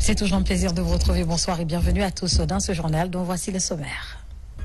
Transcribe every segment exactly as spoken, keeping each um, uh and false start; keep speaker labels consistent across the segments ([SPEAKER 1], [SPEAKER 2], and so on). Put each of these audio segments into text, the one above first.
[SPEAKER 1] C'est toujours un plaisir de vous retrouver. Bonsoir et bienvenue à tous dans ce journal dont voici le sommaire.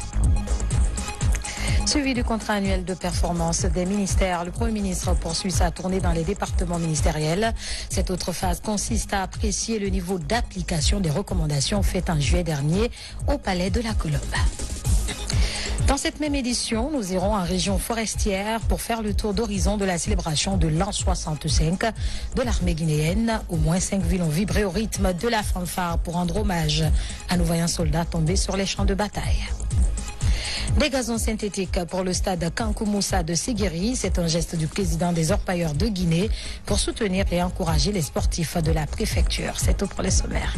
[SPEAKER 1] Suivi du contrat annuel de performance des ministères, le Premier ministre poursuit sa tournée dans les départements ministériels. Cette autre phase consiste à apprécier le niveau d'application des recommandations faites en juillet dernier au Palais de la Colombe. Dans cette même édition, nous irons en région forestière pour faire le tour d'horizon de la célébration de l'an soixante-cinq de l'armée guinéenne. Au moins cinq villes ont vibré au rythme de la fanfare pour rendre hommage à nos vaillants soldats tombés sur les champs de bataille. Des gazons synthétiques pour le stade Kankou Moussa de Séguéry, c'est un geste du président des orpailleurs de Guinée pour soutenir et encourager les sportifs de la préfecture. C'est tout pour les sommaires.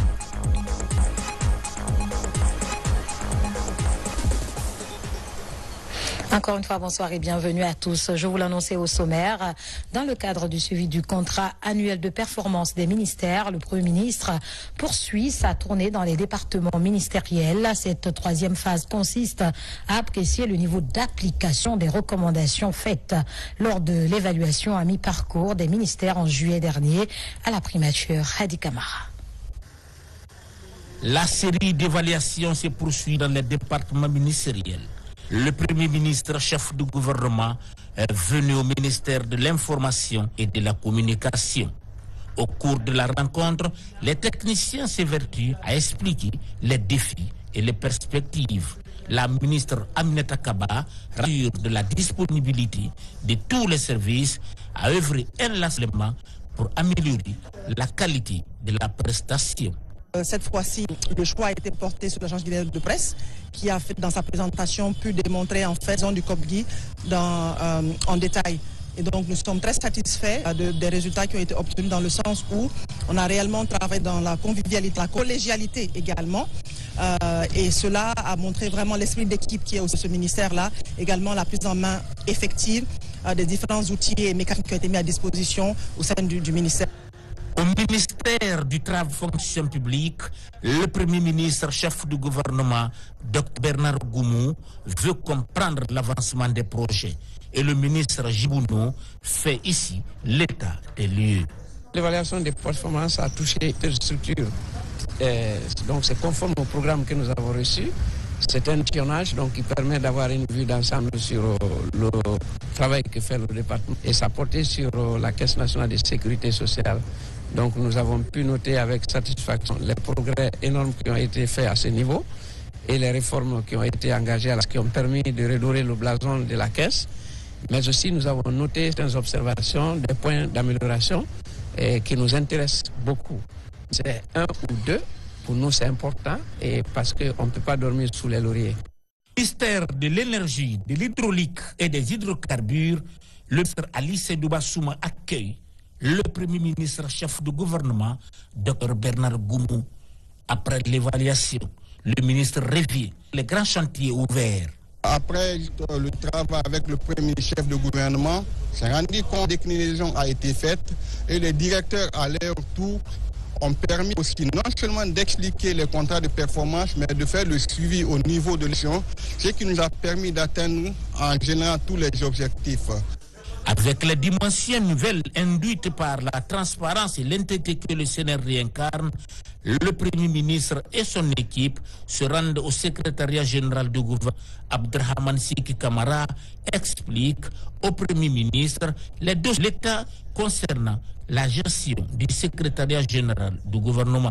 [SPEAKER 1] Encore une fois, bonsoir et bienvenue à tous. Je vous l'annonçais au sommaire. Dans le cadre du suivi du contrat annuel de performance des ministères, le Premier ministre poursuit sa tournée dans les départements ministériels. Cette troisième phase consiste à apprécier le niveau d'application des recommandations faites lors de l'évaluation à mi-parcours des ministères en juillet dernier à la primature Hadi Camara.
[SPEAKER 2] La série d'évaluations se poursuit dans les départements ministériels. Le Premier ministre, chef du gouvernement, est venu au ministère de l'Information et de la Communication. Au cours de la rencontre, les techniciens s'évertuent à expliquer les défis et les perspectives. La ministre Aminata Kaba rassure de la disponibilité de tous les services à œuvrer inlassablement pour améliorer la qualité de la prestation.
[SPEAKER 3] Cette fois-ci, le choix a été porté sur l'agence guinéenne de presse qui a fait dans sa présentation pu démontrer en fait du C O P G I dans, euh, en détail. Et donc nous sommes très satisfaits de, des résultats qui ont été obtenus dans le sens où on a réellement travaillé dans la convivialité, la collégialité également. Euh, et cela a montré vraiment l'esprit d'équipe qui est au ce ministère-là, également la prise en main effective euh, des différents outils et mécanismes qui ont été mis à disposition au sein du, du ministère.
[SPEAKER 2] Au ministère du Travail et Fonction publique, le Premier ministre, chef du gouvernement, docteur Bernard Goumou, veut comprendre l'avancement des projets. Et le ministre Djibouno fait ici l'état des lieux.
[SPEAKER 4] L'évaluation des performances a touché telle structure. Et donc c'est conforme au programme que nous avons reçu. C'est un échantillonnage donc qui permet d'avoir une vue d'ensemble sur euh, le travail que fait le département et ça portait sur euh, la Caisse nationale de sécurité sociale. Donc nous avons pu noter avec satisfaction les progrès énormes qui ont été faits à ce niveau et les réformes qui ont été engagées, qui ont permis de redorer le blason de la Caisse. Mais aussi nous avons noté certaines observations, des points d'amélioration qui nous intéressent beaucoup. C'est un ou deux. Pour nous, c'est important et parce qu'on ne peut pas dormir sous les lauriers.
[SPEAKER 2] Le ministère de l'énergie, de l'hydraulique et des hydrocarbures, le ministre Ali Seydou Bassouma accueille le Premier ministre chef du gouvernement, docteur Bernard Goumou. Après l'évaluation, le ministre revient les grands chantiers ouverts.
[SPEAKER 5] Après le travail avec le premier chef de gouvernement, s'est rendu compte que la déclinaison a été faite et les directeurs à leur tour ont permis aussi non seulement d'expliquer les contrats de performance, mais de faire le suivi au niveau de l'élection, ce qui nous a permis d'atteindre en général tous les objectifs.
[SPEAKER 2] Avec les dimensions nouvelles induites par la transparence et l'intégrité que le Sénat réincarne, le Premier ministre et son équipe se rendent au secrétariat général du gouvernement. Abdrahman Siki Kamara explique au Premier ministre les dossiers de l'État concernant la gestion du secrétariat général du gouvernement.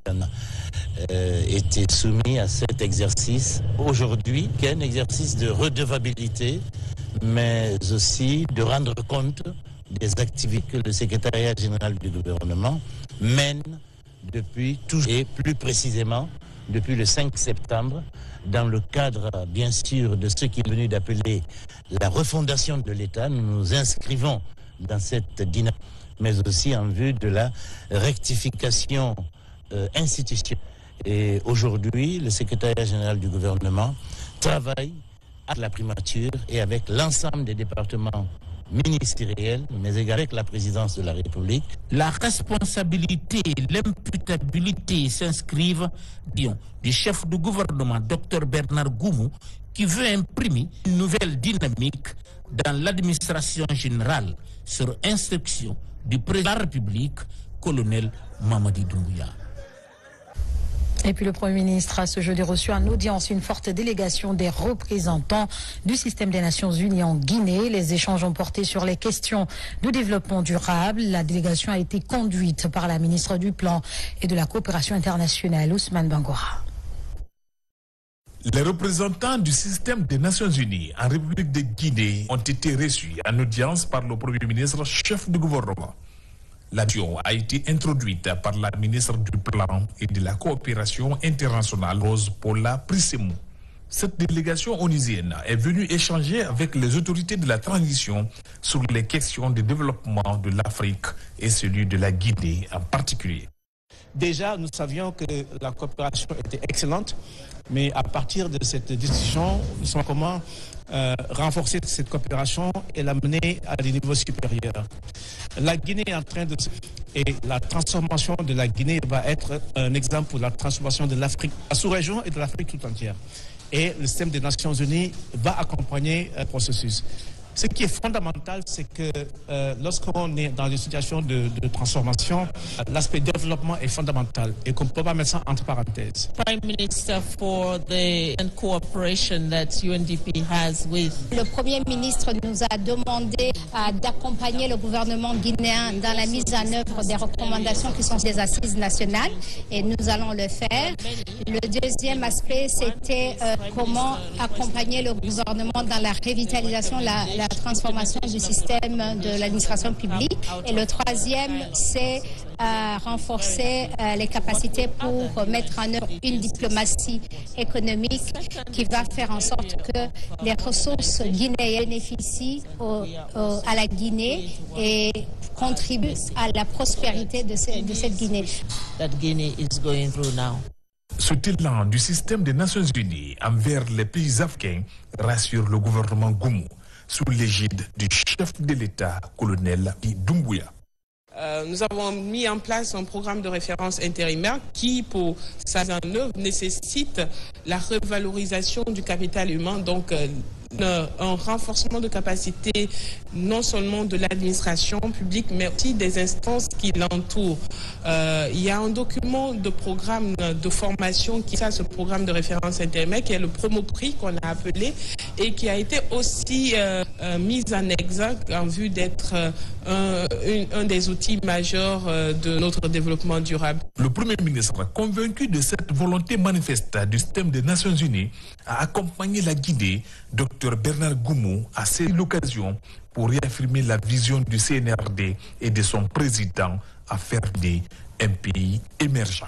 [SPEAKER 6] Euh, été soumis à cet exercice aujourd'hui, qui est un exercice de redevabilité, mais aussi de rendre compte des activités que le secrétariat général du gouvernement mène depuis toujours et plus précisément depuis le cinq septembre, dans le cadre bien sûr de ce qui est venu d'appeler la refondation de l'État. Nous nous inscrivons dans cette dynamique, mais aussi en vue de la rectification euh, institutionnelle. Et aujourd'hui, le secrétariat général du gouvernement travaille avec la primature et avec l'ensemble des départements ministériels, mais également avec la présidence de la République.
[SPEAKER 2] La responsabilité et l'imputabilité s'inscrivent du chef du gouvernement, docteur Bernard Goumou, qui veut imprimer une nouvelle dynamique dans l'administration générale sur instruction du président de la République, colonel Mamadi Doumbouya.
[SPEAKER 1] Et puis le Premier ministre a ce jeudi reçu en audience une forte délégation des représentants du système des Nations Unies en Guinée. Les échanges ont porté sur les questions de développement durable. La délégation a été conduite par la ministre du Plan et de la Coopération internationale, Ousmane Bangora.
[SPEAKER 7] Les représentants du système des Nations Unies en République de Guinée ont été reçus en audience par le Premier ministre, chef du gouvernement. L'action a été introduite par la ministre du Plan et de la Coopération internationale, Rose Paula Prissemou. Cette délégation onusienne est venue échanger avec les autorités de la transition sur les questions de développement de l'Afrique et celui de la Guinée en particulier.
[SPEAKER 8] Déjà, nous savions que la coopération était excellente, mais à partir de cette discussion, nous savons comment euh, renforcer cette coopération et l'amener à des niveaux supérieurs. La Guinée est en train de... Et la transformation de la Guinée va être un exemple pour la transformation de l'Afrique, la sous-région et de l'Afrique tout entière. Et le système des Nations Unies va accompagner le processus. Ce qui est fondamental, c'est que euh, lorsqu'on est dans une situation de, de transformation, l'aspect développement est fondamental et qu'on ne peut pas mettre ça entre parenthèses.
[SPEAKER 9] Prime Minister, for the cooperation that U N D P has with.
[SPEAKER 10] Le Premier ministre nous a demandé euh, d'accompagner le gouvernement guinéen dans la mise en œuvre des recommandations qui sont des assises nationales et nous allons le faire. Le deuxième aspect, c'était euh, comment accompagner le gouvernement dans la revitalisation, la, la la transformation du système de l'administration publique. Et le troisième, c'est euh, renforcer euh, les capacités pour mettre en œuvre une diplomatie économique qui va faire en sorte que les ressources guinéennes bénéficient au, au, à la Guinée et contribuent à la prospérité de, ce, de cette Guinée.
[SPEAKER 9] That Guinea is going through now.
[SPEAKER 7] Ce élan du système des Nations Unies envers les pays africains rassure le gouvernement Goumou, sous l'égide du chef de l'État, colonel Doumbouya.
[SPEAKER 11] Euh, nous avons mis en place un programme de référence intérimaire qui, pour sa mise en œuvre, nécessite la revalorisation du capital humain, donc euh, un renforcement de capacité non seulement de l'administration publique, mais aussi des instances qui l'entourent. Euh, il y a un document de programme de formation qui est ça, ce programme de référence intérimaire, qui est le Promoprix qu'on a appelé et qui a été aussi euh, euh, mis en exergue en vue d'être euh, un, un des outils majeurs euh, de notre développement durable.
[SPEAKER 7] Le Premier ministre, convaincu de cette volonté manifeste du système des Nations Unies, a accompagné la Guinée, docteur Bernard Goumou, a saisi l'occasion pour réaffirmer la vision du C N R D et de son président à faire des un pays émergent.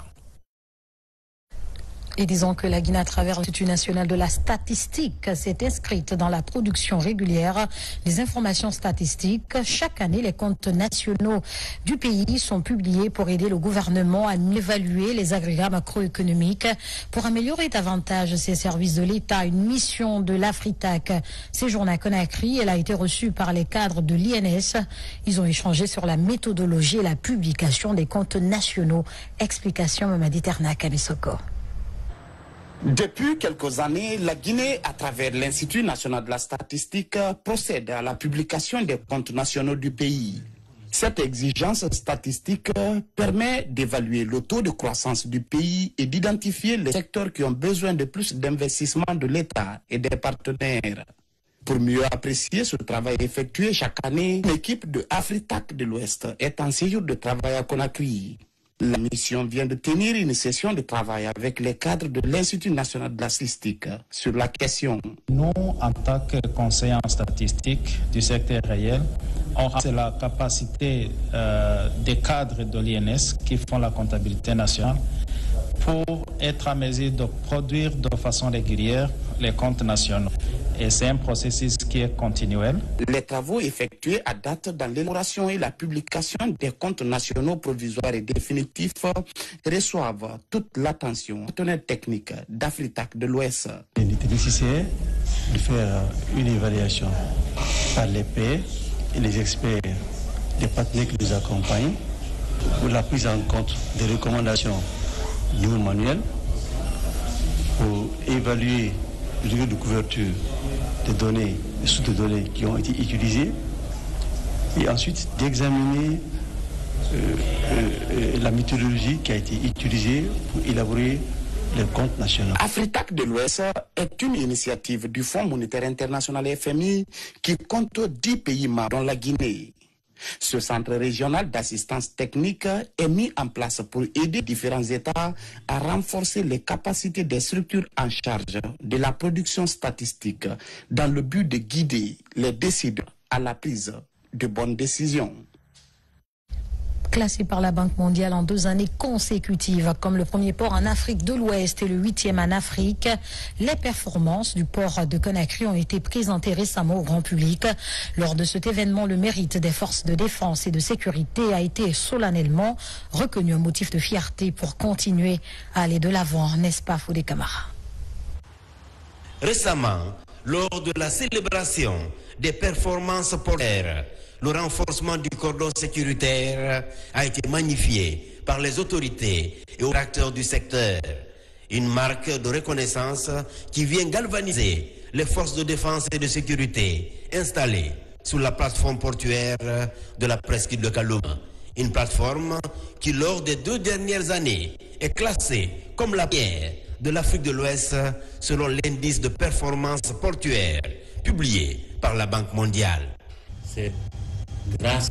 [SPEAKER 1] Et disons que la Guinée, à travers l'Institut national de la statistique, s'est inscrite dans la production régulière des informations statistiques. Chaque année, les comptes nationaux du pays sont publiés pour aider le gouvernement à évaluer les agrégats macroéconomiques, pour améliorer davantage ses services de l'État. Une mission de l'Afritac séjourne à Conakry. Elle a été reçue par les cadres de l'I N S. Ils ont échangé sur la méthodologie et la publication des comptes nationaux. Explication Mamadi Terna Kamesoko.
[SPEAKER 12] Depuis quelques années, la Guinée, à travers l'Institut national de la statistique, procède à la publication des comptes nationaux du pays. Cette exigence statistique permet d'évaluer le taux de croissance du pays et d'identifier les secteurs qui ont besoin de plus d'investissement de l'État et des partenaires. Pour mieux apprécier ce travail effectué chaque année, l'équipe de Afritac de l'Ouest est en séjour de travail à Conakry. La mission vient de tenir une session de travail avec les cadres de l'Institut national de la statistique sur la question.
[SPEAKER 13] Nous, en tant que conseillers en statistique du secteur réel, on a la capacité euh, des cadres de l'I N S qui font la comptabilité nationale pour être à mesure de produire de façon régulière les comptes nationaux. Et c'est un processus qui est continuel.
[SPEAKER 12] Les travaux effectués à date dans l'élaboration et la publication des comptes nationaux provisoires et définitifs reçoivent toute l'attention des partenaires techniques d'Afritac de l'Ouest.
[SPEAKER 13] Il était nécessaire de faire une évaluation par les pairs et les experts, les partenaires qui nous accompagnent, pour la prise en compte des recommandations du manuel, pour évaluer le niveau de couverture des données, des sources de données qui ont été utilisées, et ensuite d'examiner euh, euh, la méthodologie qui a été utilisée pour élaborer les comptes nationaux.
[SPEAKER 12] Afritac de l'Ouest est une initiative du Fonds monétaire international F M I qui compte dix pays membres dont la Guinée. Ce centre régional d'assistance technique est mis en place pour aider différents États à renforcer les capacités des structures en charge de la production statistique dans le but de guider les décideurs à la prise de bonnes décisions.
[SPEAKER 1] Classé par la Banque mondiale en deux années consécutives comme le premier port en Afrique de l'Ouest et le huitième en Afrique, les performances du port de Conakry ont été présentées récemment au grand public. Lors de cet événement, le mérite des forces de défense et de sécurité a été solennellement reconnu, un motif de fierté pour continuer à aller de l'avant, n'est-ce pas, Fodé Camara?
[SPEAKER 14] Récemment, lors de la célébration des performances portuaires, le renforcement du cordon sécuritaire a été magnifié par les autorités et aux acteurs du secteur. Une marque de reconnaissance qui vient galvaniser les forces de défense et de sécurité installées sur la plateforme portuaire de la presqu'île de Kaloum. Une plateforme qui, lors des deux dernières années, est classée comme la première de l'Afrique de l'Ouest selon l'indice de performance portuaire publié par la Banque mondiale.
[SPEAKER 15] C'est grâce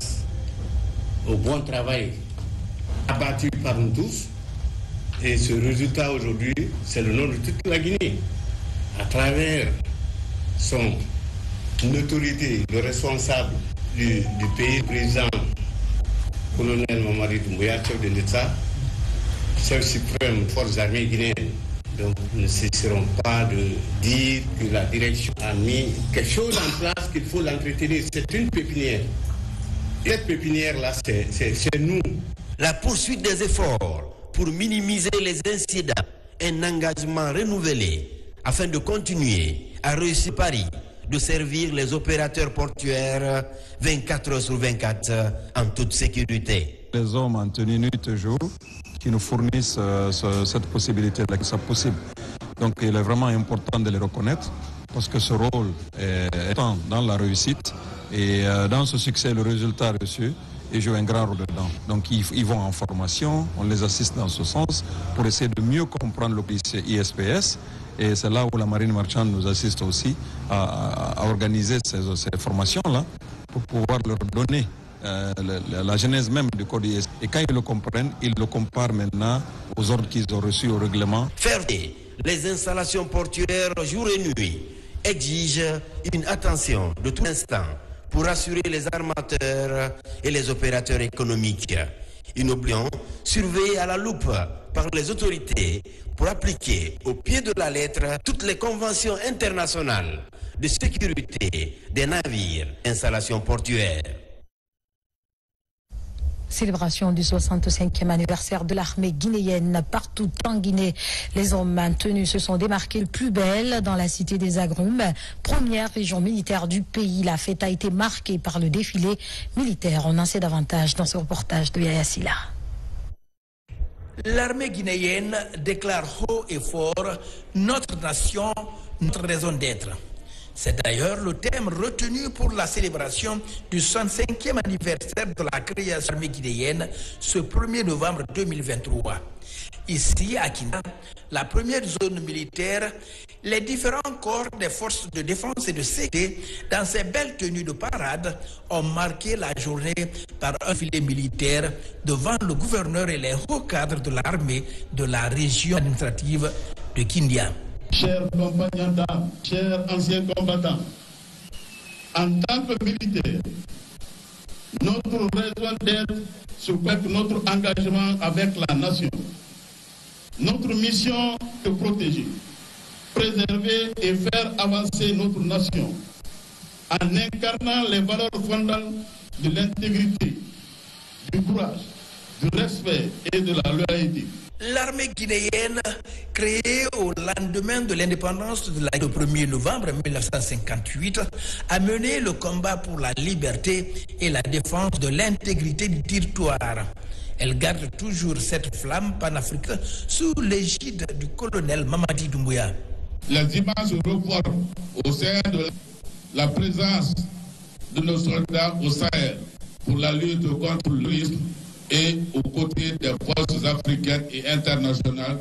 [SPEAKER 15] au bon travail abattu par nous tous. Et ce résultat aujourd'hui, c'est le nom de toute la Guinée. À travers son autorité, le responsable du, du pays, le président colonel Mamadi Doumbouya, chef de l'État, chef suprême des forces armées guinéennes. Donc nous ne cesserons pas de dire que la direction a mis quelque chose en place qu'il faut l'entretenir. C'est une pépinière. Cette pépinière-là, c'est nous.
[SPEAKER 14] La poursuite des efforts pour minimiser les incidents, un engagement renouvelé afin de continuer à réussir Paris, de servir les opérateurs portuaires vingt-quatre heures sur vingt-quatre en toute sécurité.
[SPEAKER 16] Les hommes en tenue nuit et jour qui nous fournissent euh, ce, cette possibilité-là, que c'est possible. Donc il est vraiment important de les reconnaître parce que ce rôle est, est dans la réussite. Et euh, dans ce succès, le résultat reçu, ils jouent un grand rôle dedans. Donc ils, ils vont en formation, on les assiste dans ce sens pour essayer de mieux comprendre le I S P S. Et c'est là où la marine marchande nous assiste aussi à, à, à organiser ces, ces formations-là pour pouvoir leur donner euh, la, la genèse même du code I S P S. Et quand ils le comprennent, ils le comparent maintenant aux ordres qu'ils ont reçus au règlement.
[SPEAKER 14] Fermer les installations portuaires jour et nuit exige une attention de tout instant pour assurer les armateurs et les opérateurs économiques. Inoublions, surveillés à la loupe par les autorités pour appliquer au pied de la lettre toutes les conventions internationales de sécurité des navires, installations portuaires.
[SPEAKER 1] Célébration du soixante-cinquième anniversaire de l'armée guinéenne. Partout en Guinée, les hommes maintenus se sont démarqués le plus belle dans la cité des Agrumes, première région militaire du pays. La fête a été marquée par le défilé militaire. On en sait davantage dans ce reportage de Yaya Silla.
[SPEAKER 17] L'armée guinéenne déclare haut et fort « Notre nation, notre raison d'être ». C'est d'ailleurs le thème retenu pour la célébration du soixante-cinquième anniversaire de la création de l'armée guinéenne ce premier novembre deux mille vingt-trois. Ici, à Kina, la première zone militaire, les différents corps des forces de défense et de sécurité, dans ces belles tenues de parade, ont marqué la journée par un filet militaire devant le gouverneur et les hauts cadres de l'armée de la région administrative de Kindia.
[SPEAKER 18] Chers compagnons d'armes, chers anciens combattants, en tant que militaires, notre raison d'être souffle notre engagement avec la nation. Notre mission est de protéger, préserver et faire avancer notre nation en incarnant les valeurs fondamentales de l'intégrité, du courage, du respect et de la loyauté.
[SPEAKER 17] L'armée guinéenne, créée au lendemain de l'indépendance de la le premier novembre mille neuf cent cinquante-huit, a mené le combat pour la liberté et la défense de l'intégrité du territoire. Elle garde toujours cette flamme panafricaine sous l'égide du colonel Mamadi Doumbouya.
[SPEAKER 18] Les images revoient au sein de la présence de nos soldats au Sahel pour la lutte contre le terrorisme et aux côtés des forces africaines et internationales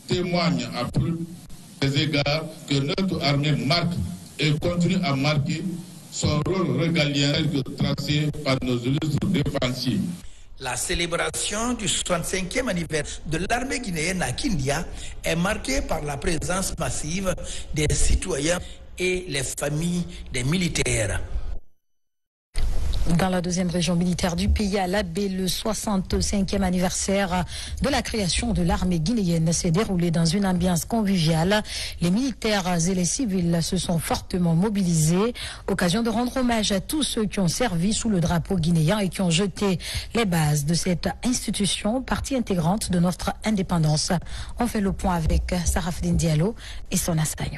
[SPEAKER 18] témoigne à plus des égards que notre armée marque et continue à marquer son rôle régalien que tracé par nos illustres défensifs.
[SPEAKER 17] La célébration du soixante-cinquième anniversaire de l'armée guinéenne à Kindia est marquée par la présence massive des citoyens et les familles des militaires.
[SPEAKER 1] Dans la deuxième région militaire du pays, à l'Abbé, le soixante-cinquième anniversaire de la création de l'armée guinéenne s'est déroulé dans une ambiance conviviale. Les militaires et les civils se sont fortement mobilisés, occasion de rendre hommage à tous ceux qui ont servi sous le drapeau guinéen et qui ont jeté les bases de cette institution, partie intégrante de notre indépendance. On fait le point avec Sarafdine Diallo et son assaillant.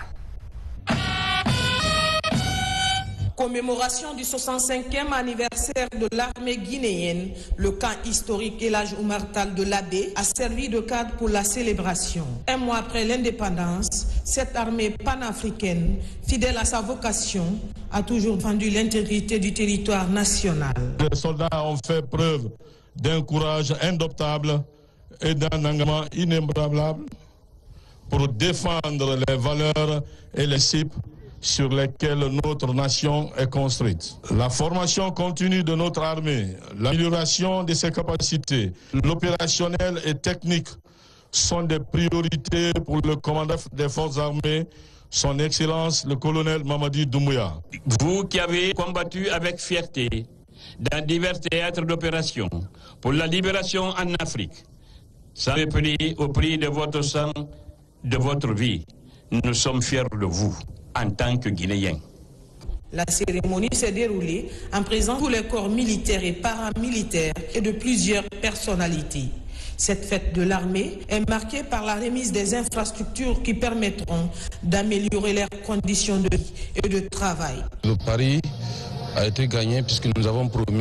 [SPEAKER 19] Commémoration du soixante-cinquième anniversaire de l'armée guinéenne, le camp historique Elhadji Oumar Tall de l'Abbé a servi de cadre pour la célébration. Un mois après l'indépendance, cette armée panafricaine, fidèle à sa vocation, a toujours défendu l'intégrité du territoire national.
[SPEAKER 18] Les soldats ont fait preuve d'un courage indoptable et d'un engagement inébranlable pour défendre les valeurs et les principes sur lesquels notre nation est construite. La formation continue de notre armée, l'amélioration de ses capacités, l'opérationnel et technique sont des priorités pour le commandant des forces armées, son Excellence le colonel Mamadi Doumbouya.
[SPEAKER 20] Vous qui avez combattu avec fierté dans divers théâtres d'opération pour la libération en Afrique, sans repli au prix de votre sang, de votre vie, nous sommes fiers de vous en tant que Guinéens.
[SPEAKER 19] La cérémonie s'est déroulée en présence de tous les corps militaires et paramilitaires et de plusieurs personnalités. Cette fête de l'armée est marquée par la remise des infrastructures qui permettront d'améliorer leurs conditions de vie et de travail.
[SPEAKER 21] Le pari a été gagné puisque nous avons promis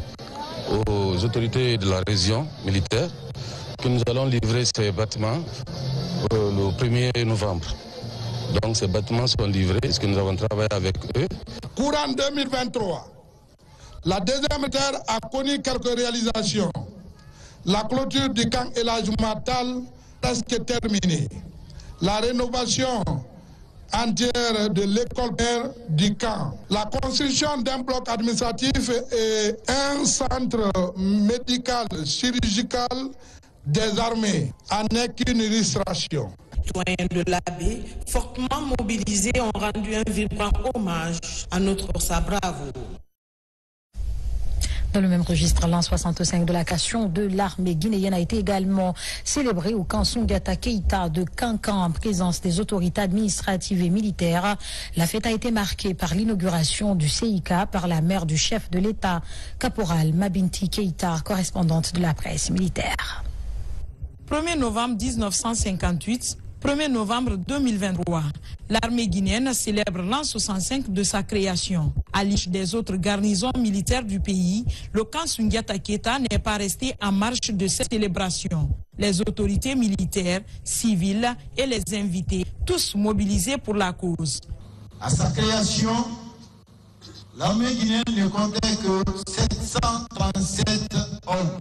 [SPEAKER 21] aux autorités de la région militaire que nous allons livrer ces bâtiments euh, le premier novembre. Donc ces bâtiments sont livrés, parce que nous avons travaillé avec eux.
[SPEAKER 18] Courant deux mille vingt-trois, la deuxième terre a connu quelques réalisations. La clôture du camp Elhadji Oumar Tall presque terminée. La rénovation entière de l'école du camp. La construction d'un bloc administratif et un centre médical chirurgical des armées en est qu'une illustration.
[SPEAKER 19] Les citoyens de l'Abbé, fortement mobilisés, ont rendu un vibrant hommage à notre forçat bravo.
[SPEAKER 1] Dans le même registre, l'an soixante-cinq de la création de l'armée guinéenne a été également célébré au camp Soundiata Keïta de Kankan en présence des autorités administratives et militaires. La fête a été marquée par l'inauguration du C I K par la mère du chef de l'État, caporal Mabinti Keïta, correspondante de la presse militaire.
[SPEAKER 19] premier novembre mille neuf cent cinquante-huit, premier novembre deux mille vingt-trois, l'armée guinéenne célèbre l'an soixante-cinq de sa création. À l'issue des autres garnisons militaires du pays, le camp Soundiata Keïta n'est pas resté en marge de cette célébration. Les autorités militaires, civiles et les invités, tous mobilisés pour la cause.
[SPEAKER 22] À sa création, l'armée guinéenne ne comptait que sept cent trente-sept hommes,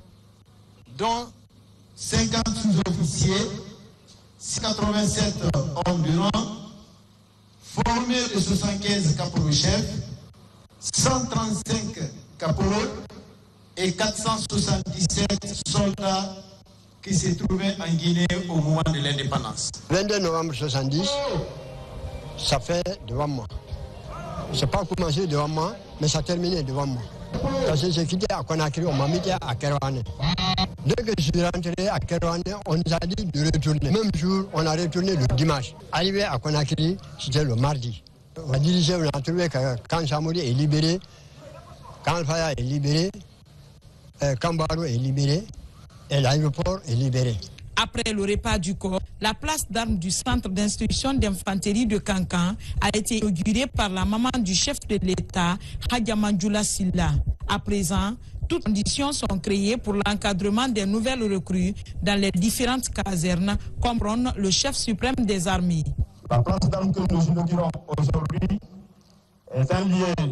[SPEAKER 22] dont cinquante sous-officiers, cent quatre-vingt-sept hommes de rang, formés de soixante-quinze caporaux-chefs, cent trente-cinq caporaux et quatre cent soixante-dix-sept soldats qui se trouvaient en Guinée au moment de l'indépendance.
[SPEAKER 23] vingt-deux novembre soixante-dix, ça fait devant moi. Je n'ai pas commencé devant moi, mais ça a terminé devant moi. Parce que j'ai quitté à Conakry, on m'a mis à Kerouané. Dès que je suis rentré à Kerouané, on nous a dit de retourner. Même jour, on a retourné le dimanche. Arrivé à Conakry, c'était le mardi. On a dirigé, on a trouvé que quand Chamouri est libéré, quand Alfaya est libéré, euh, quand Barou est libéré, et l'aéroport est libéré.
[SPEAKER 19] Après le repas du corps, la place d'armes du centre d'instruction d'infanterie de Kankan a été inaugurée par la maman du chef de l'État, Hadja Manjoula Silla. À présent, toutes conditions sont créées pour l'encadrement des nouvelles recrues dans les différentes casernes, comme prône le chef suprême des armées.
[SPEAKER 18] La place d'armes que nous inaugurons aujourd'hui est un lieu,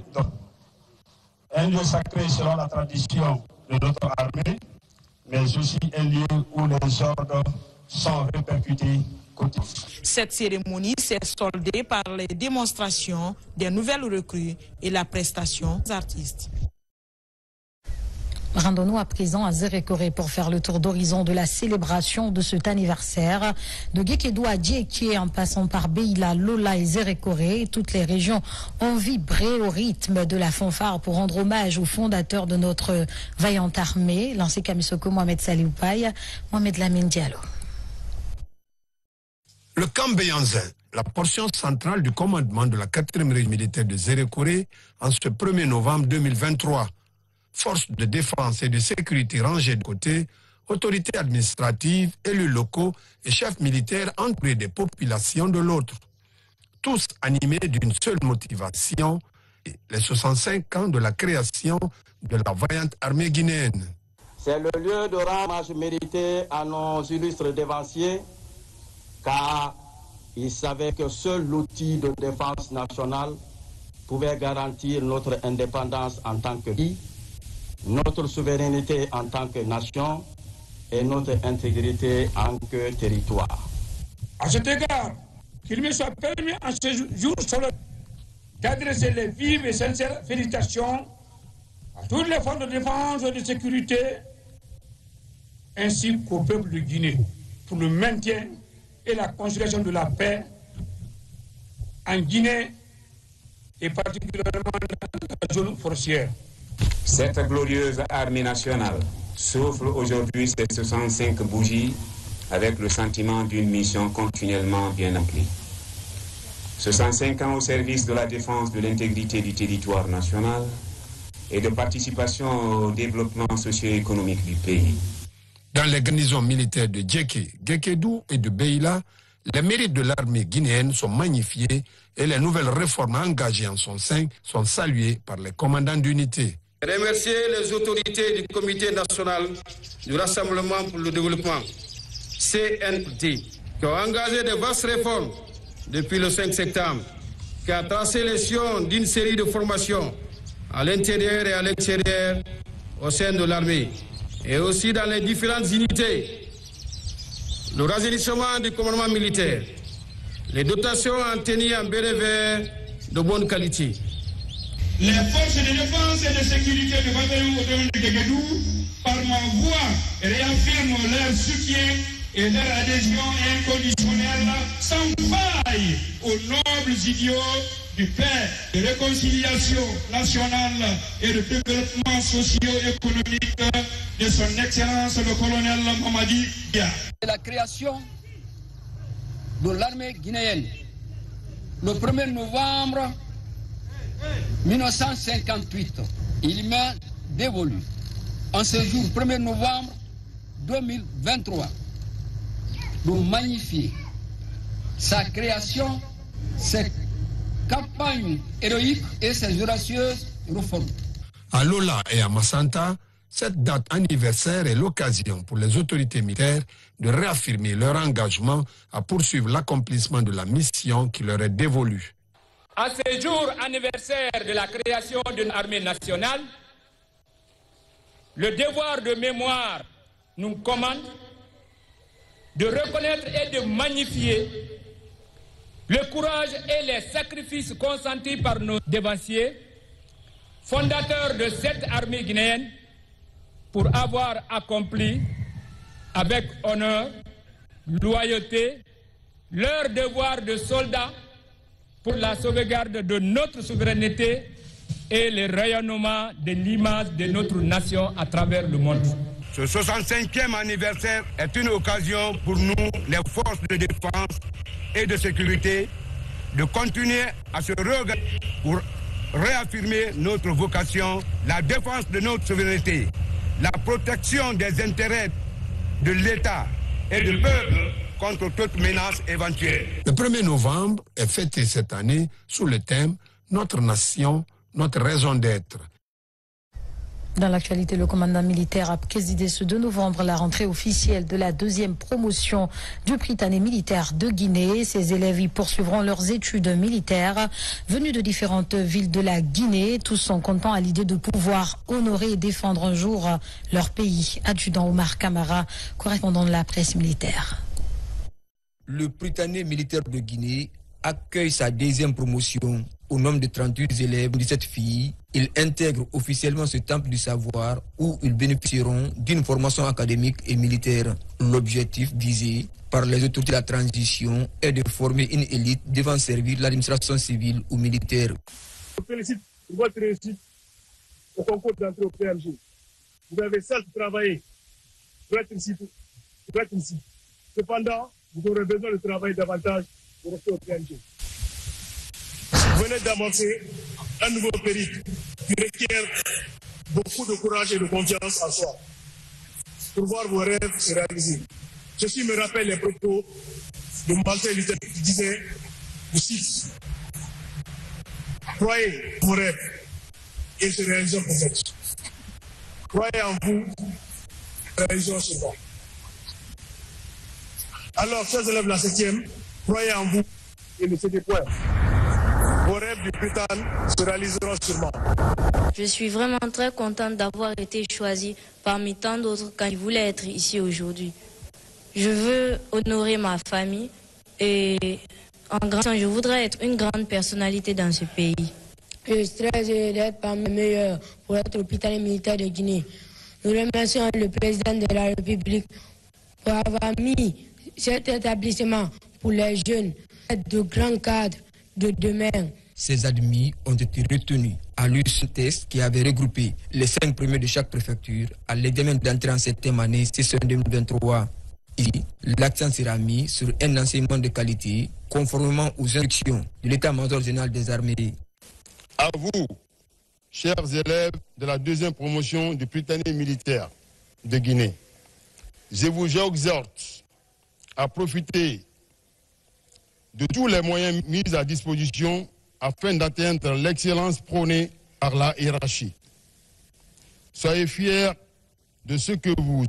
[SPEAKER 18] un lieu sacré selon la tradition de notre armée, mais aussi un lieu où les ordres sont répercutés
[SPEAKER 19] Cette cérémonie s'est soldée par les démonstrations des nouvelles recrues et la prestation des artistes.
[SPEAKER 1] Rendons-nous à présent à Zérékoré pour faire le tour d'horizon de la célébration de cet anniversaire. De Gekedou à Dieké, en passant par Beila, Lola et Zérékoré, toutes les régions ont vibré au rythme de la fanfare pour rendre hommage aux fondateurs de notre vaillante armée, l'ancien Kamisoko Mohamed Salih Oupaye, Mohamed Lamine Diallo.
[SPEAKER 3] Le camp Beyanzin, la portion centrale du commandement de la quatrième région militaire de Zérékoré, en ce premier novembre deux mille vingt-trois. Forces de défense et de sécurité rangées de côté, autorités administratives, élus locaux et chefs militaires entourés des populations de l'autre. Tous animés d'une seule motivation, les soixante-cinq ans de la création de la vaillante armée guinéenne.
[SPEAKER 4] C'est le lieu de rendre hommage mérité à nos illustres dévanciers, car ils savaient que seul l'outil de défense nationale pouvait garantir notre indépendance en tant que pays, notre souveraineté en tant que nation et notre intégrité en tant que territoire.
[SPEAKER 5] À cet égard, qu'il me soit permis en ce jour solennel d'adresser les vives et sincères félicitations à toutes les forces de défense et de sécurité ainsi qu'au peuple de Guinée pour le maintien et la consolidation de la paix en Guinée et particulièrement dans la zone forestière.
[SPEAKER 24] Cette glorieuse armée nationale souffle aujourd'hui ses soixante-cinq bougies avec le sentiment d'une mission continuellement bien remplie. soixante-cinq ans au service de la défense de l'intégrité du territoire national et de participation au développement socio-économique du pays.
[SPEAKER 3] Dans les garnisons militaires de Djeké, Gekedou et de Beila, les mérites de l'armée guinéenne sont magnifiés et les nouvelles réformes engagées en son sein sont saluées par les commandants d'unité.
[SPEAKER 4] Remercier les autorités du Comité national du Rassemblement pour le développement, C N T, qui ont engagé de vastes réformes depuis le cinq septembre, qui a tracé les sillons d'une série de formations à l'intérieur et à l'extérieur au sein de l'armée, et aussi dans les différentes unités, le rajeunissement du commandement militaire, les dotations en tenue en béret vert de bonne qualité.
[SPEAKER 18] Les forces de défense et de sécurité de bataillon autonome de Gekedou, par ma voix, réaffirment leur soutien et leur adhésion inconditionnelle sans faille aux nobles idéaux du paix, de réconciliation nationale et de développement socio-économique de son Excellence le colonel Mamadi Dia.
[SPEAKER 25] La création de l'armée guinéenne, le premier novembre mille neuf cent cinquante-huit, il m'a dévolu, en ce jour premier novembre deux mille vingt-trois, de magnifier sa création, ses campagnes héroïques et ses audacieuses réformes.
[SPEAKER 3] À Lola et à Massanta, cette date anniversaire est l'occasion pour les autorités militaires de réaffirmer leur engagement à poursuivre l'accomplissement de la mission qui leur est dévolue.
[SPEAKER 5] À ce jour anniversaire de la création d'une armée nationale, le devoir de mémoire nous commande de reconnaître et de magnifier le courage et les sacrifices consentis par nos dévanciers, fondateurs de cette armée guinéenne, pour avoir accompli avec honneur, loyauté, leur devoir de soldats pour la sauvegarde de notre souveraineté et le rayonnement de l'image de notre nation à travers le monde.
[SPEAKER 4] Ce soixante-cinquième anniversaire est une occasion pour nous, les forces de défense et de sécurité, de continuer à se regarder pour réaffirmer notre vocation, la défense de notre souveraineté, la protection des intérêts de l'État et du peuple contre toute menace éventuelle.
[SPEAKER 3] Le premier novembre est fêté cette année sous le thème « Notre nation, notre raison d'être ».
[SPEAKER 1] Dans l'actualité, le commandant militaire a présidé ce deux novembre la rentrée officielle de la deuxième promotion du Prytanée militaire de Guinée. Ces élèves y poursuivront leurs études militaires venus de différentes villes de la Guinée. Tous sont contents à l'idée de pouvoir honorer et défendre un jour leur pays. Adjudant Omar Kamara, correspondant de la presse militaire.
[SPEAKER 2] le Prytanée militaire de Guinée accueille sa deuxième promotion. Au nombre de trente-huit élèves, dix-sept filles, ils intègrent officiellement ce temple du savoir où ils bénéficieront d'une formation académique et militaire. L'objectif visé par les autorités de la transition est de former une élite devant servir l'administration civile ou militaire.
[SPEAKER 6] Je félicite pour votre réussite au concours d'entrée au P M G. Vous avez certes travaillé pour être ici. Pour être ici. Cependant, vous aurez besoin de travailler davantage pour rester au P M G. Vous venez d'amorcer un nouveau périple qui requiert beaucoup de courage et de confiance en soi pour voir vos rêves se réaliser. Ceci me rappelle les propos de Martin Luther qui disait, je cite, croyez vos rêves et se réaliseront peut-être. Croyez en vous, réalisons souvent. Alors, chers élèves de la septième, croyez en vous et ne cédez point. Vos rêves du Prytanée se réaliseront sûrement.
[SPEAKER 8] Je suis vraiment très contente d'avoir été choisie parmi tant d'autres quand je voulais être ici aujourd'hui. Je veux honorer ma famille et en grandissant, je voudrais être une grande personnalité dans ce pays.
[SPEAKER 9] Je suis très heureux d'être parmi les meilleurs pour être au Prytanée militaire de Guinée. Nous remercions le président de la République pour avoir mis cet établissement pour les jeunes, de grands cadres de demain.
[SPEAKER 2] Ces admis ont été retenus à l'U S test qui avait regroupé les cinq premiers de chaque préfecture à l'examen d'entrée en septième année session deux mille vingt-trois. Ici, l'accent sera mis sur un enseignement de qualité conformément aux instructions de l'état-major général des armées.
[SPEAKER 6] À vous, chers élèves de la deuxième promotion du Prytanée militaire de Guinée, je vous exhorte à profiter de tous les moyens mis à disposition afin d'atteindre l'excellence prônée par la hiérarchie. Soyez fiers de ce que vous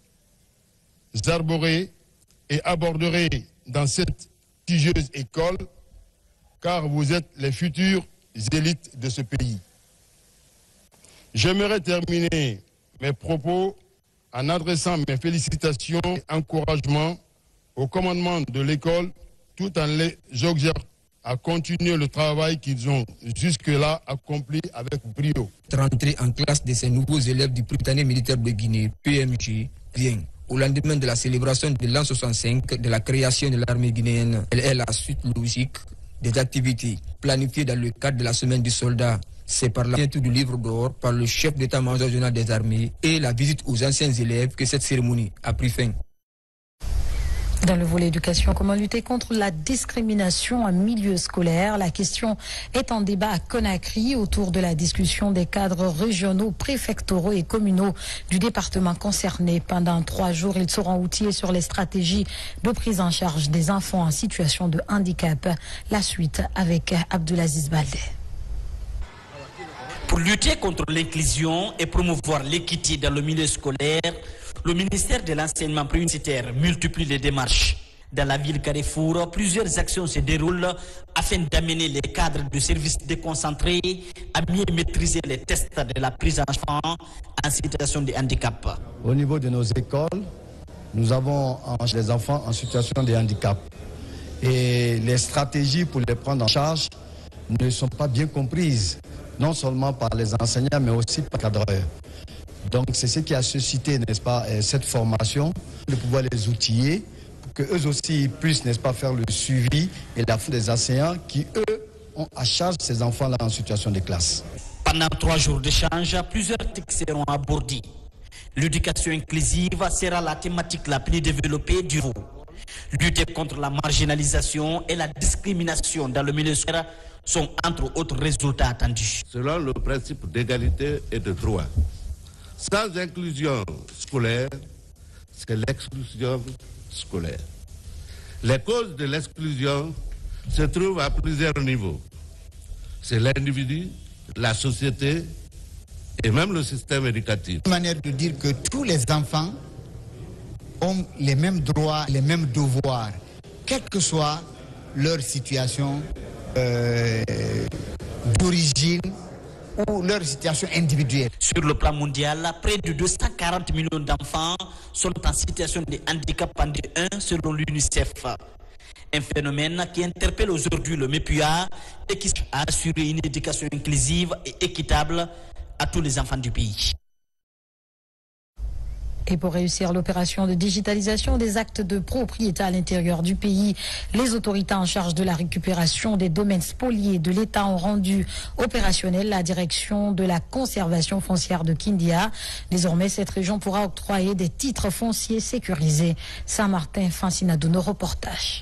[SPEAKER 6] arborez et aborderez dans cette prestigieuse école, car vous êtes les futures élites de ce pays. J'aimerais terminer mes propos en adressant mes félicitations et encouragements au commandement de l'école, tout en les exhortant à continuer le travail qu'ils ont jusque-là accompli avec brio.
[SPEAKER 2] Rentrée en classe de ces nouveaux élèves du Prytanée militaire de Guinée, P M G, vient au lendemain de la célébration de l'an soixante-cinq de la création de l'armée guinéenne. Elle est la suite logique des activités planifiées dans le cadre de la semaine du soldat. C'est par la signature du livre d'or par le chef d'état-major général des armées et la visite aux anciens élèves que cette cérémonie a pris fin.
[SPEAKER 1] Dans le volet éducation, comment lutter contre la discrimination en milieu scolaire? La question est en débat à Conakry autour de la discussion des cadres régionaux, préfectoraux et communaux du département concerné. Pendant trois jours, ils seront outillés sur les stratégies de prise en charge des enfants en situation de handicap. La suite avec Abdulaziz Baldé.
[SPEAKER 10] Pour lutter contre l'inclusion et promouvoir l'équité dans le milieu scolaire, le ministère de l'enseignement préuniversitaire multiplie les démarches. Dans la ville Carrefour, plusieurs actions se déroulent afin d'amener les cadres de services déconcentrés à mieux maîtriser les tests de la prise en charge en situation de handicap.
[SPEAKER 26] Au niveau de nos écoles, nous avons les enfants en situation de handicap. Et les stratégies pour les prendre en charge ne sont pas bien comprises, non seulement par les enseignants, mais aussi par les cadreurs. Donc c'est ce qui a suscité, n'est-ce pas, cette formation, de pouvoir les outiller pour qu'eux aussi puissent, n'est-ce pas, faire le suivi et la faute des enseignants qui, eux, ont à charge ces enfants-là en situation de classe.
[SPEAKER 10] Pendant trois jours d'échange, plusieurs textes seront abordés. L'éducation inclusive sera la thématique la plus développée du jour. Lutter contre la marginalisation et la discrimination dans le milieu scolaire sont entre autres résultats attendus.
[SPEAKER 27] Selon le principe d'égalité et de droit, sans inclusion scolaire, c'est l'exclusion scolaire. Les causes de l'exclusion se trouvent à plusieurs niveaux. C'est l'individu, la société et même le système éducatif.
[SPEAKER 28] Une manière de dire que tous les enfants ont les mêmes droits, les mêmes devoirs, quelle que soit leur situation euh, d'origine ou leur situation individuelle.
[SPEAKER 10] Sur le plan mondial, près de deux cent quarante millions d'enfants sont en situation de handicap en D un selon l'UNICEF. Un phénomène qui interpelle aujourd'hui le MEPUA et qui a assuré une éducation inclusive et équitable à tous les enfants du pays.
[SPEAKER 1] Et pour réussir l'opération de digitalisation des actes de propriété à l'intérieur du pays, les autorités en charge de la récupération des domaines spoliés de l'État ont rendu opérationnelle la direction de la conservation foncière de Kindia. Désormais, cette région pourra octroyer des titres fonciers sécurisés. Saint-Martin, Fancinado, nos reportages.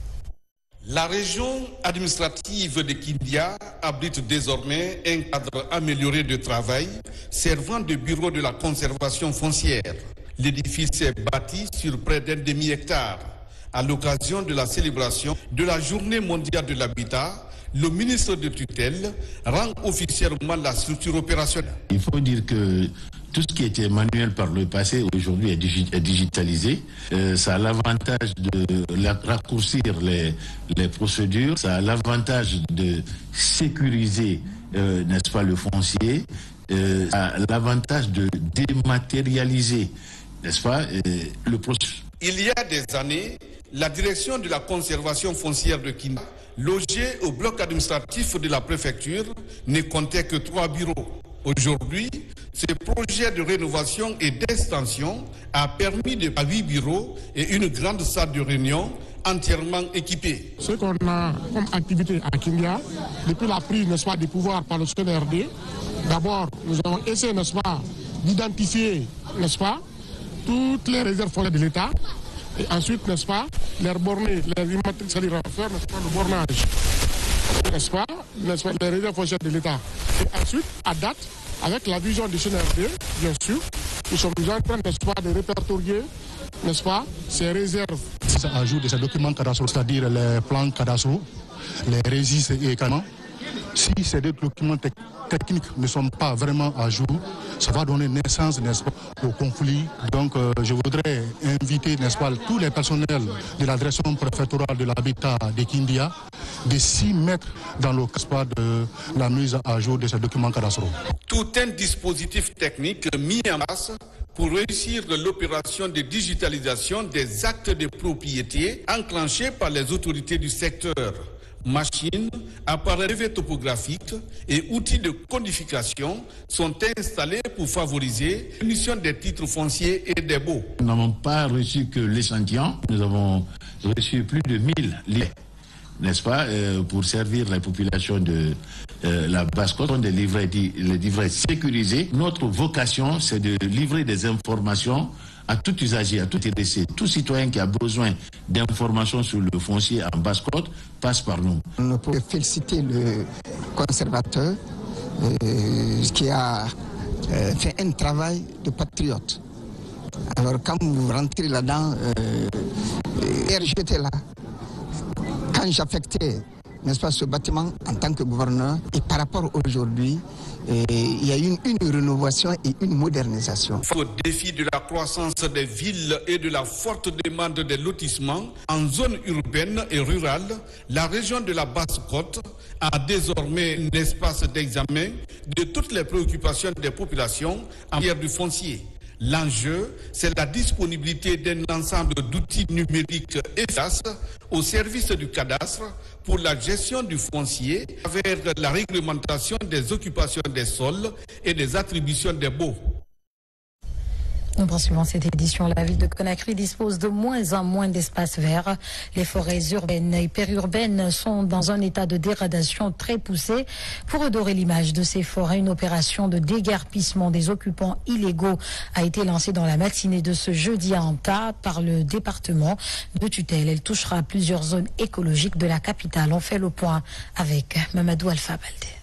[SPEAKER 7] La région administrative de Kindia abrite désormais un cadre amélioré de travail servant de bureau de la conservation foncière. L'édifice est bâti sur près d'un demi-hectare. À l'occasion de la célébration de la Journée mondiale de l'habitat, le ministre de tutelle rend officiellement la structure opérationnelle.
[SPEAKER 11] Il faut dire que tout ce qui était manuel par le passé, aujourd'hui est digitalisé. Euh, ça a l'avantage de la, raccourcir les, les procédures, ça a l'avantage de sécuriser, euh, n'est-ce pas, le foncier, euh, ça a l'avantage de dématérialiser, n'est-ce pas, euh, le processus.
[SPEAKER 7] Il y a des années, la direction de la conservation foncière de Kindia, logée au bloc administratif de la préfecture, ne comptait que trois bureaux. Aujourd'hui, ce projet de rénovation et d'extension a permis de huit bureaux et une grande salle de réunion entièrement équipée.
[SPEAKER 12] Ce qu'on a comme activité à Kindia, depuis la prise, n'est-ce pas, des pouvoirs par le C N R D, d'abord, nous avons essayé, n'est-ce pas, d'identifier, n'est-ce pas, toutes les réserves forestières de l'État, et ensuite, n'est-ce pas, les borner, les immatriculer, faire, n'est-ce pas, le bornage, n'est-ce pas, n'est-ce pas, les réserves forestières de l'État. Et ensuite, à date, avec la vision du C N R D, bien sûr, nous sommes en train, n'est-ce pas, de répertorier, n'est-ce pas, ces réserves.
[SPEAKER 13] Ça ajoute de ces documents cadastraux, c'est-à-dire les plans cadastraux, les registres également. Si ces deux documents te techniques ne sont pas vraiment à jour, ça va donner naissance, n'est-ce pas, au conflit. Donc, euh, je voudrais inviter, n'est-ce pas, tous les personnels de la direction préfectorale de l'habitat de Kindia de s'y mettre dans le cas de la mise à jour de ces documents cadastraux.
[SPEAKER 7] Tout un dispositif technique mis en place pour réussir l'opération de digitalisation des actes de propriété enclenchée par les autorités du secteur. Machines, appareils topographiques et outils de codification sont installés pour favoriser l'émission des titres fonciers et des baux.
[SPEAKER 11] Nous n'avons pas reçu que l'échantillon, nous avons reçu plus de mille livrets, n'est-ce pas, euh, pour servir la population de euh, la Basse-Côte, des livrets, les livrets sécurisés. Notre vocation, c'est de livrer des informations à tout usager, à tout intéressé, tout citoyen qui a besoin d'informations sur le foncier en Basse-Côte passe par nous.
[SPEAKER 14] On peut féliciter le conservateur euh, qui a euh, fait un travail de patriote. Alors quand vous rentrez là-dedans, euh, j'étais là. Quand j'affectais, n'est-ce pas, ce bâtiment en tant que gouverneur, et par rapport aujourd'hui, et il y a une, une rénovation et une modernisation.
[SPEAKER 7] Au défi de la croissance des villes et de la forte demande des lotissements en zone urbaine et rurale, la région de la Basse-Côte a désormais un espace d'examen de toutes les préoccupations des populations en matière du foncier. L'enjeu, c'est la disponibilité d'un ensemble d'outils numériques efficaces au service du cadastre pour la gestion du foncier avec la réglementation des occupations des sols et des attributions des baux.
[SPEAKER 1] Nous poursuivons cette édition. La ville de Conakry dispose de moins en moins d'espaces verts. Les forêts urbaines et périurbaines sont dans un état de dégradation très poussé. Pour redorer l'image de ces forêts, une opération de déguerpissement des occupants illégaux a été lancée dans la matinée de ce jeudi à Anta par le département de tutelle. Elle touchera plusieurs zones écologiques de la capitale. On fait le point avec Mamadou Alpha Baldé.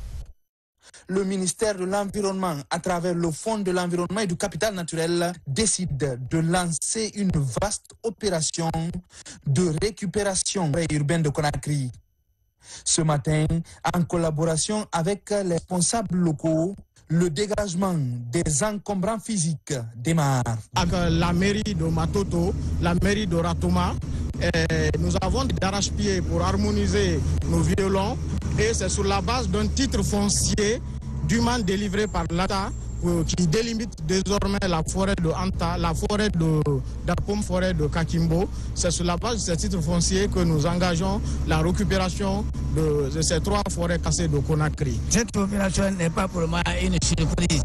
[SPEAKER 15] Le ministère de l'Environnement, à travers le Fonds de l'Environnement et du Capital Naturel, décide de lancer une vaste opération de récupération urbaine de Conakry. Ce matin, en collaboration avec les responsables locaux, le dégagement des encombrants physiques démarre.
[SPEAKER 12] Avec la mairie de Matoto, la mairie de Ratoma, eh, nous avons des arrache-pieds pour harmoniser nos violons et c'est sur la base d'un titre foncier dûment délivré par l'État qui délimite désormais la forêt de Anta, la forêt de d'Apom, forêt de Kakimbo. C'est sur la base de ces titres fonciers que nous engageons la récupération de, de ces trois forêts cassées de Conakry.
[SPEAKER 16] Cette opération n'est pas pour moi une surprise,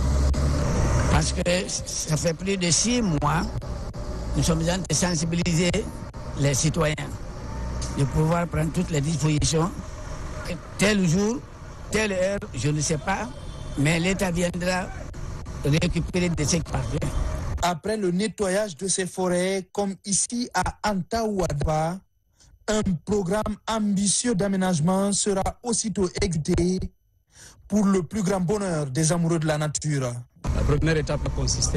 [SPEAKER 16] parce que ça fait plus de six mois nous sommes en train de sensibiliser les citoyens, de pouvoir prendre toutes les dispositions. Tel jour, telle heure, je ne sais pas, mais l'État viendra récupérer de ce qui parvient.
[SPEAKER 15] Après le nettoyage de ces forêts, comme ici à Antaouadba, un programme ambitieux d'aménagement sera aussitôt exécuté pour le plus grand bonheur des amoureux de la nature.
[SPEAKER 17] La première étape a consisté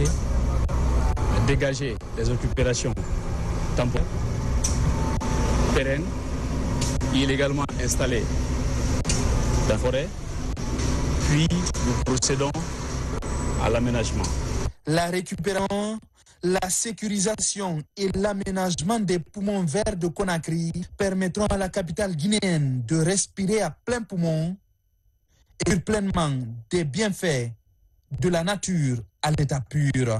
[SPEAKER 17] à dégager les occupations temporaires, pérennes, illégalement installées dans la forêt, puis nous procédons à l'aménagement.
[SPEAKER 15] La récupération, la sécurisation et l'aménagement des poumons verts de Conakry permettront à la capitale guinéenne de respirer à plein poumon et pleinement des bienfaits de la nature à l'état pur.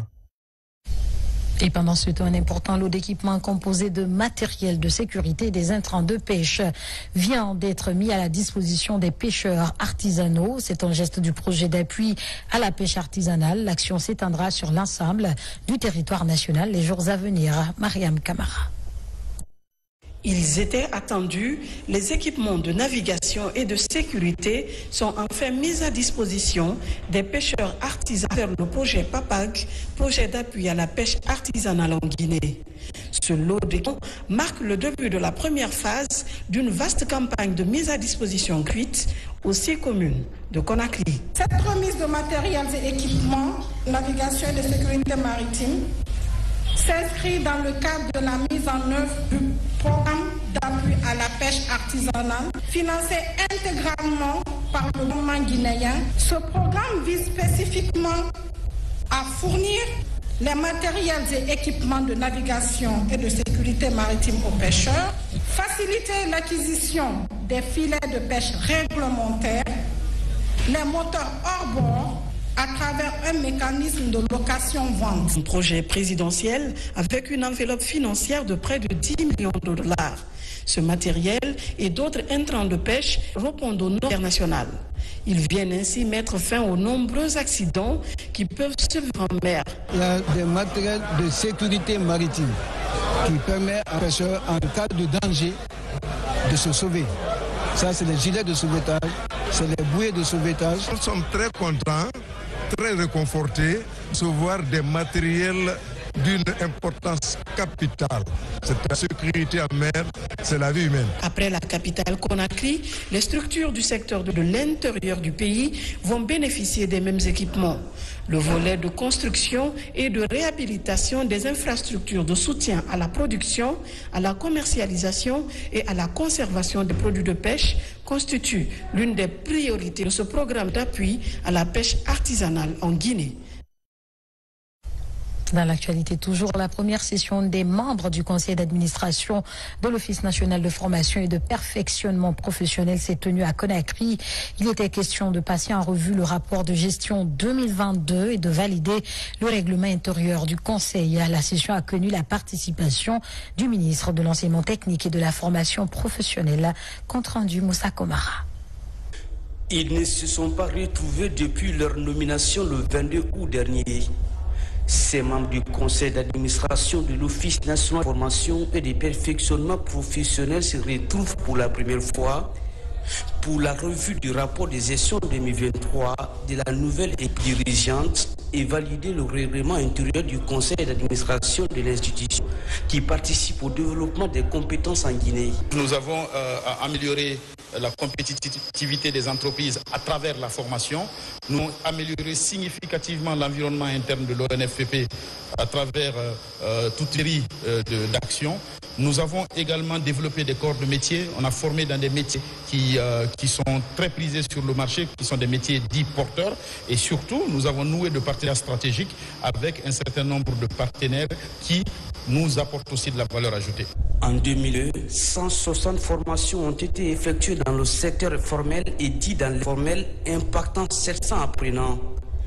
[SPEAKER 1] Et pendant ce temps, un important lot d'équipements composé de matériel de sécurité et des intrants de pêche vient d'être mis à la disposition des pêcheurs artisanaux. C'est un geste du projet d'appui à la pêche artisanale. L'action s'étendra sur l'ensemble du territoire national les jours à venir. Mariam Kamara.
[SPEAKER 19] Ils étaient attendus. Les équipements de navigation et de sécurité sont enfin mis à disposition des pêcheurs artisans vers le projet PAPAG, projet d'appui à la pêche artisanale en Guinée. Ce lot d'équipements marque le début de la première phase d'une vaste campagne de mise à disposition gratuite aux six communes de Conakry.
[SPEAKER 20] Cette remise de matériels et équipements, navigation et de sécurité maritime, s'inscrit dans le cadre de la mise en œuvre du programme d'appui à la pêche artisanale, financé intégralement par le gouvernement guinéen. Ce programme vise spécifiquement à fournir les matériels et équipements de navigation et de sécurité maritime aux pêcheurs, faciliter l'acquisition des filets de pêche réglementaires, les moteurs hors bord, à travers un mécanisme de location-vente.
[SPEAKER 19] Un projet présidentiel avec une enveloppe financière de près de dix millions de dollars. Ce matériel et d'autres intrants de pêche répondent aux normes internationales. Ils viennent ainsi mettre fin aux nombreux accidents qui peuvent se vivre en mer.
[SPEAKER 28] Il y a des matériels de sécurité maritime qui permettent aux pêcheurs, en cas de danger, de se sauver. Ça, c'est les gilets de sauvetage, c'est les bouées de sauvetage.
[SPEAKER 3] Nous sommes très contents, très réconfortés de recevoir des matériels d'une importance capitale. C'est la sécurité en mer, c'est la vie humaine.
[SPEAKER 19] Après la capitale Conakry, les structures du secteur de l'intérieur du pays vont bénéficier des mêmes équipements. Le volet de construction et de réhabilitation des infrastructures de soutien à la production, à la commercialisation et à la conservation des produits de pêche constitue l'une des priorités de ce programme d'appui à la pêche artisanale en Guinée.
[SPEAKER 1] Dans l'actualité toujours, la première session des membres du conseil d'administration de l'Office national de formation et de perfectionnement professionnel s'est tenue à Conakry. Il était question de passer en revue le rapport de gestion deux mille vingt-deux et de valider le règlement intérieur du conseil. La session a connu la participation du ministre de l'enseignement technique et de la formation professionnelle. Compte rendu Moussa Komara.
[SPEAKER 21] Ils ne se sont pas retrouvés depuis leur nomination le vingt-deux août dernier. Ces membres du conseil d'administration de l'Office national de formation et de perfectionnement professionnel se retrouvent pour la première fois pour la revue du rapport de gestion deux mille vingt-trois de la nouvelle équipe dirigeante et valider le règlement intérieur du conseil d'administration de l'institution qui participe au développement des compétences en Guinée.
[SPEAKER 7] Nous avons euh, amélioré la compétitivité des entreprises à travers la formation. Nous avons amélioré significativement l'environnement interne de l'O N F P P à travers euh, euh, toute série euh, d'actions. Nous avons également développé des corps de métiers. On a formé dans des métiers qui, euh, qui sont très prisés sur le marché, qui sont des métiers dits porteurs. Et surtout, nous avons noué de partenariats stratégiques avec un certain nombre de partenaires qui nous apportent aussi de la valeur ajoutée.
[SPEAKER 21] En deux mille deux, cent soixante formations ont été effectuées dans le secteur formel et dit dans le formel, impactant sept cents apprenants.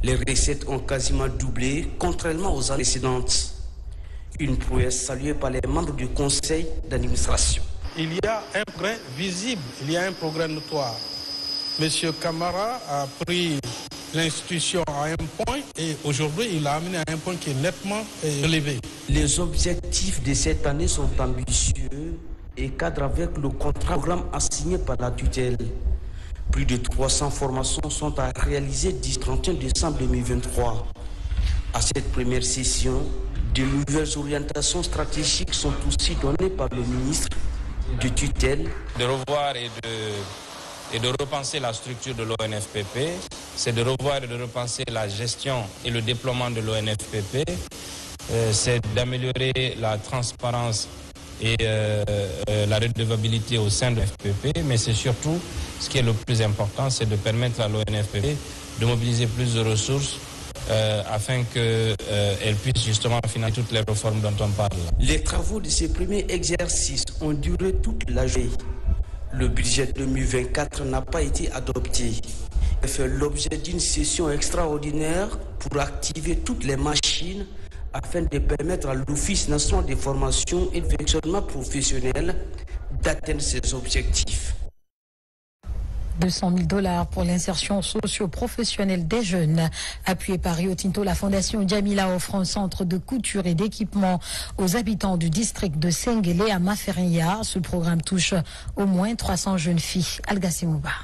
[SPEAKER 21] Les recettes ont quasiment doublé, contrairement aux années précédentes. Une prouesse saluée par les membres du conseil d'administration.
[SPEAKER 4] Il y a un progrès visible, il y a un progrès notoire. Monsieur Camara a pris l'institution à un point et aujourd'hui il l'a amené à un point qui est nettement élevé.
[SPEAKER 21] Les objectifs de cette année sont ambitieux et cadrent avec le contrat programme assigné par la tutelle. Plus de trois cents formations sont à réaliser d'ici trente et un décembre deux mille vingt-trois. À cette première session, de nouvelles orientations stratégiques sont aussi données par le ministre de tutelle.
[SPEAKER 5] De revoir et de, et de repenser la structure de l'O N F P P, c'est de revoir et de repenser la gestion et le déploiement de l'O N F P P, euh, c'est d'améliorer la transparence et euh, euh, la redevabilité au sein de l'O N F P P, mais c'est surtout, ce qui est le plus important, c'est de permettre à l'O N F P P de mobiliser plus de ressources euh, afin qu'elle euh, puisse justement financer toutes les réformes dont on parle.
[SPEAKER 21] Les travaux de ces premiers exercices ont duré toute la journée. Le budget deux mille vingt-quatre n'a pas été adopté. Il fait l'objet d'une session extraordinaire pour activer toutes les machines afin de permettre à l'Office national des formations et de fonctionnement professionnel d'atteindre ses objectifs.
[SPEAKER 1] deux cent mille dollars pour l'insertion socio-professionnelle des jeunes. Appuyé par Rio Tinto, la Fondation Djamila offre un centre de couture et d'équipement aux habitants du district de Senguele à Maferinha. Ce programme touche au moins trois cents jeunes filles. Algassimouba.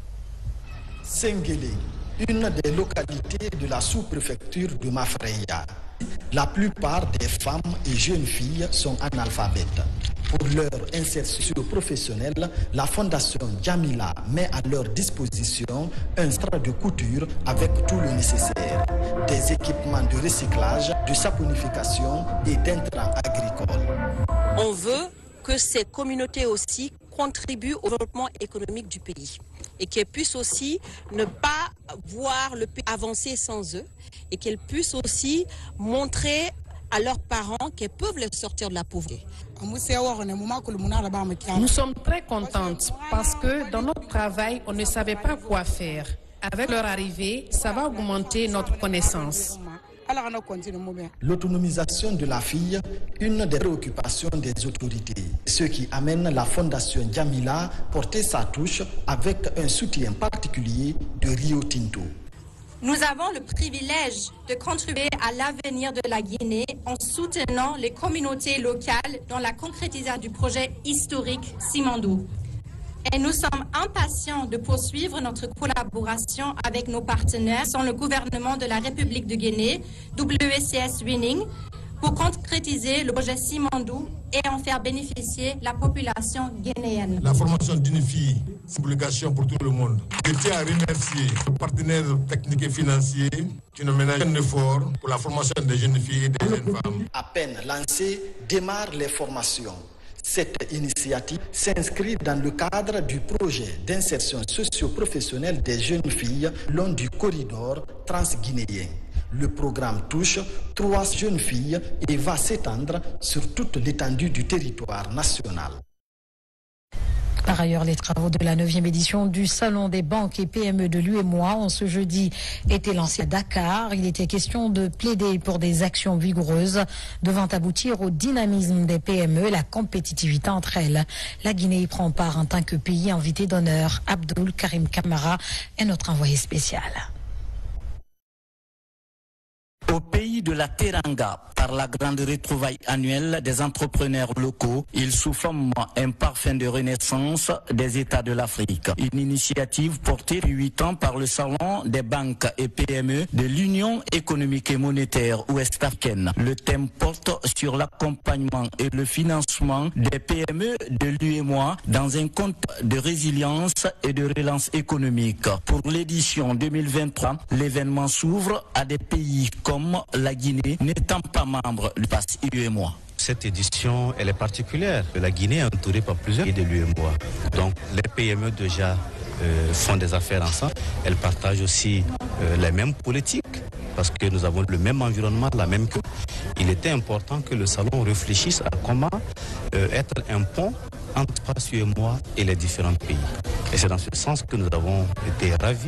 [SPEAKER 8] Senguele, une des localités de la sous-préfecture de Maferinha. La plupart des femmes et jeunes filles sont analphabètes. Pour leur insertion professionnelle, la Fondation Djamila met à leur disposition un centre de couture avec tout le nécessaire, des équipements de recyclage, de saponification et d'intrants agricoles.
[SPEAKER 18] On veut que ces communautés aussi contribuent au développement économique du pays et qu'elles puissent aussi ne pas voir le pays avancer sans eux et qu'elles puissent aussi montrer à leurs parents qu'ils peuvent les sortir de la pauvreté.
[SPEAKER 22] Nous sommes très contentes parce que dans notre travail, on ne savait pas quoi faire. Avec leur arrivée, ça va augmenter notre connaissance.
[SPEAKER 8] L'autonomisation de la fille, une des préoccupations des autorités, ce qui amène la Fondation Djamila à porter sa touche avec un soutien particulier de Rio Tinto.
[SPEAKER 23] Nous avons le privilège de contribuer à l'avenir de la Guinée en soutenant les communautés locales dans la concrétisation du projet historique Simandou. Et nous sommes impatients de poursuivre notre collaboration avec nos partenaires, sont le gouvernement de la République de Guinée, W C S Winning, pour concrétiser le projet Simandou et en faire bénéficier la population guinéenne.
[SPEAKER 6] La formation d'une fille, c'est une obligation pour tout le monde. Je tiens à remercier nos partenaires techniques et financiers qui nous ménagent un effort pour la formation des jeunes filles et des jeunes femmes.
[SPEAKER 8] À peine lancée, démarrent les formations. Cette initiative s'inscrit dans le cadre du projet d'insertion socio-professionnelle des jeunes filles long du corridor transguinéen. Le programme touche trois jeunes filles et va s'étendre sur toute l'étendue du territoire national.
[SPEAKER 1] Par ailleurs, les travaux de la neuvième édition du Salon des banques et P M E de l'U E M O A ont ce jeudi été lancés à Dakar. Il était question de plaider pour des actions vigoureuses devant aboutir au dynamisme des P M E et la compétitivité entre elles. La Guinée y prend part en tant que pays invité d'honneur. Abdul Karim Kamara est notre envoyé spécial.
[SPEAKER 10] Au pays de la Teranga, par la grande retrouvaille annuelle des entrepreneurs locaux, il souffle un parfum de renaissance des États de l'Afrique. Une initiative portée depuis huit ans par le Salon des banques et P M E de l'Union économique et monétaire ouest-africaine. Le thème porte sur l'accompagnement et le financement des P M E de l'U E M O A dans un contexte de résilience et de relance économique. Pour l'édition deux mille vingt-trois, l'événement s'ouvre à des pays comme la Guinée, n'étant pas membre du pass U E M O A.
[SPEAKER 24] Cette édition, elle est particulière. La Guinée est entourée par plusieurs pays de l'U E M O A. Donc les P M E déjà euh, font des affaires ensemble. Elles partagent aussi euh, les mêmes politiques parce que nous avons le même environnement, la même culture. Il était important que le salon réfléchisse à comment euh, être un pont entre pass U E M O A et les différents pays. Et c'est dans ce sens que nous avons été ravis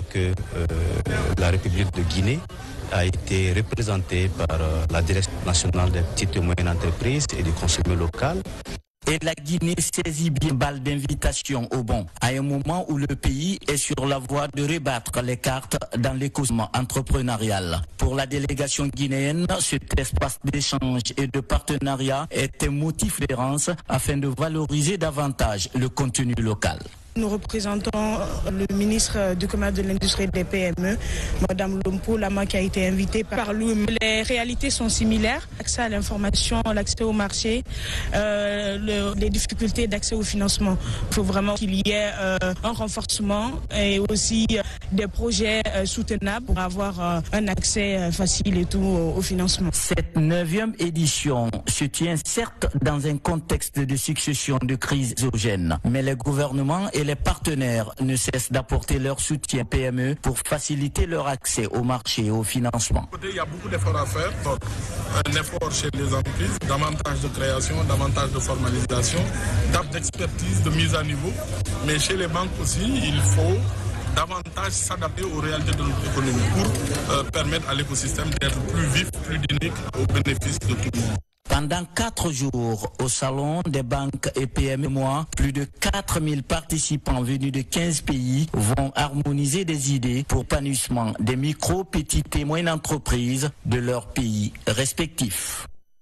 [SPEAKER 24] que euh, la République de Guinée a été représentée par euh, la Direction nationale des petites et moyennes entreprises et du consommé local.
[SPEAKER 10] Et la Guinée saisit bien balle d'invitation au bon, à un moment où le pays est sur la voie de rebattre les cartes dans l'écosystème entrepreneurial. Pour la délégation guinéenne, cet espace d'échange et de partenariat est un motif d'érance afin de valoriser davantage le contenu local.
[SPEAKER 2] Nous représentons le ministre du Commerce, de l'Industrie et des P M E, Mme Lompo Lama, qui a été invitée par l'O M. Les réalités sont similaires, l'accès à l'information, l'accès au marché, euh, le, les difficultés d'accès au financement. Il faut vraiment qu'il y ait euh, un renforcement et aussi euh, des projets euh, soutenables pour avoir euh, un accès euh, facile et tout au, au financement.
[SPEAKER 10] Cette neuvième édition se tient certes dans un contexte de succession de crises exogènes, mais les gouvernements et les partenaires ne cessent d'apporter leur soutien P M E pour faciliter leur accès au marché et au financement.
[SPEAKER 4] Il y a beaucoup d'efforts à faire. Donc, un effort chez les entreprises, davantage de création, davantage de formalisation, d'expertise, de mise à niveau. Mais chez les banques aussi, il faut davantage s'adapter aux réalités de notre économie pour euh, permettre à l'écosystème d'être plus vif, plus dynamique au bénéfice de tout le monde.
[SPEAKER 10] Pendant quatre jours, au salon des banques et P M E, plus de quatre mille participants venus de quinze pays vont harmoniser des idées pour l'épanouissement des micro, petites et moyennes entreprises de leurs pays respectifs.